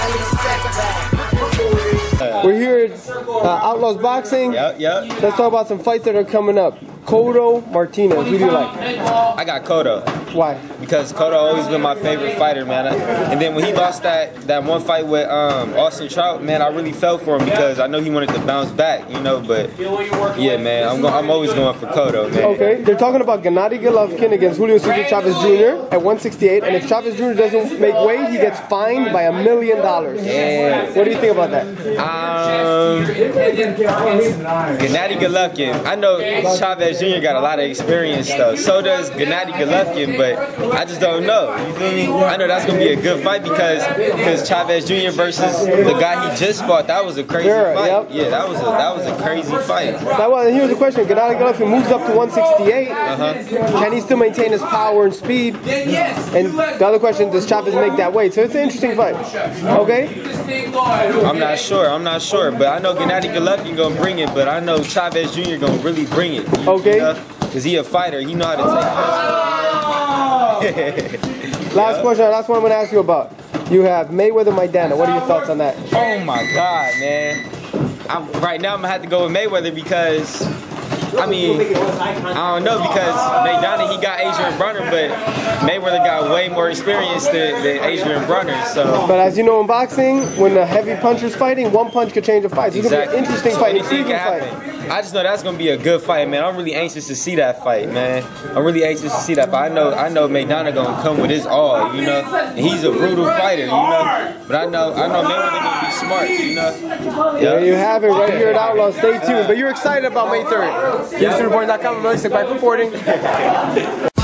We're here at Outlaws Boxing. Yep. Let's talk about some fights that are coming up. Cotto, Martinez. Who do you like? I got Cotto. Why? Because Cotto always been my favorite fighter, man. And then when he lost that one fight with Austin Trout, man, I really felt for him because I know he wanted to bounce back, you know. But yeah, man, I'm always going for Cotto, man. Okay, they're talking about Gennady Golovkin against Julio Cesar Chavez Jr. at 168, and if Chavez Jr. doesn't make weight, he gets fined by $1 million. Yeah. What do you think about that? Gennady Golovkin. I know Chavez Jr. got a lot of experience though. So does Gennady Golovkin, but I just don't know. You feel me? I know that's gonna be a good fight because Chavez Jr. versus the guy he just fought, that was a crazy fight. Yep. Yeah, that was a crazy fight. And here's the question: Gennady Golovkin moves up to 168. Can he still maintain his power and speed? And the other question: does Chavez make that weight? So it's an interesting fight. Okay. I'm not sure, but I know Gennady Golovkin gonna bring it, but I know Chavez Jr. gonna really bring it. Okay. Because he a fighter, he know how to take it. Last question, last one I'm gonna ask you about. You have Mayweather, Maidana. What are your thoughts on that? Oh my God, man! Right now I'm gonna have to go with Mayweather because I mean, I don't know because Maidana, he got Adrian Brunner, but Mayweather got way more experience than Adrian Brunner. So, but as you know in boxing, when the heavy puncher's fighting, one punch could change a fight. So it's gonna be an interesting fight, intriguing fight. I just know that's gonna be a good fight, man. I'm really anxious to see that fight, man. I'm really anxious to see that fight. I know Maidana gonna come with his all, you know. And he's a brutal fighter, you know. But I know Mayweather gonna be smart, you know. There you have it, right here at Outlaw. Stay tuned. But you're excited about May 3rd. EsNewsReport.com. I'm really sick by reporting.